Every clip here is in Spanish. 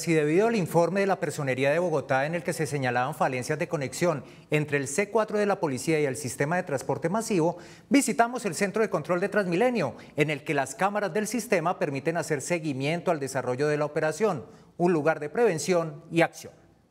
Si debido al informe de la Personería de Bogotá en el que se señalaban falencias de conexión entre el C4 de la policía y el sistema de transporte masivo, visitamos el Centro de Control de Transmilenio, en el que las cámaras del sistema permiten hacer seguimiento al desarrollo de la operación, un lugar de prevención y acción.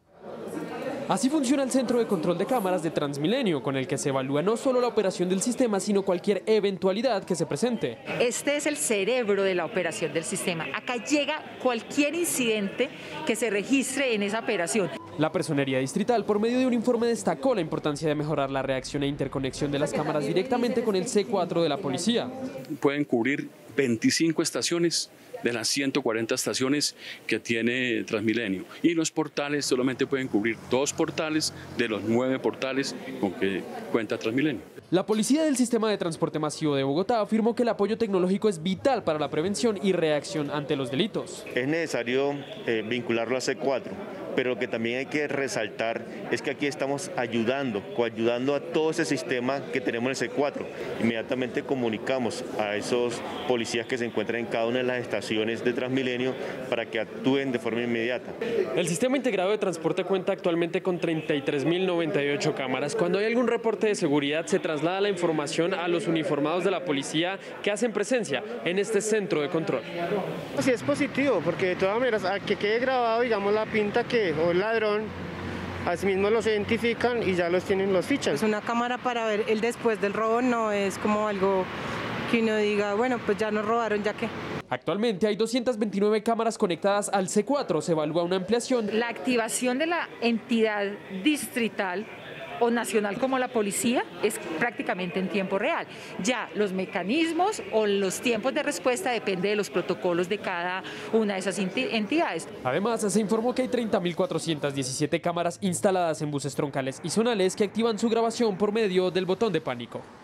Así funciona el Centro de Control de Cámaras de Transmilenio, con el que se evalúa no solo la operación del sistema, sino cualquier eventualidad que se presente. Este es el cerebro de la operación del sistema. Acá llega cualquier incidente que se registre en esa operación. La Personería Distrital, por medio de un informe, destacó la importancia de mejorar la reacción e interconexión de las cámaras directamente con el C4 de la policía. Pueden cubrir 25 estaciones de las 140 estaciones que tiene Transmilenio. Y los portales solamente pueden cubrir 2 portales de los 9 portales con que cuenta Transmilenio. La policía del sistema de transporte masivo de Bogotá afirmó que el apoyo tecnológico es vital para la prevención y reacción ante los delitos. Es necesario vincularlo a C4, pero lo que también hay que resaltar es que aquí estamos coayudando a todo ese sistema que tenemos en el C4. Inmediatamente comunicamos a esos policías que se encuentran en cada una de las estaciones de Transmilenio para que actúen de forma inmediata. El sistema integrado de transporte cuenta actualmente con 33.098 cámaras. Cuando hay algún reporte de seguridad, se traslada la información a los uniformados de la policía que hacen presencia en este centro de control. Sí, es positivo, porque de todas maneras, a que quede grabado, digamos, la pinta o el ladrón, así mismo los identifican y ya los tienen, los fichan. Es una cámara para ver el después del robo, no es como algo que uno diga, bueno, pues ya nos robaron, ya que. Actualmente hay 229 cámaras conectadas al C4, se evalúa una ampliación. La activación de la entidad distrital o nacional como la policía es prácticamente en tiempo real. Ya los mecanismos o los tiempos de respuesta depende de los protocolos de cada una de esas entidades. Además, se informó que hay 30.417 cámaras instaladas en buses troncales y zonales que activan su grabación por medio del botón de pánico.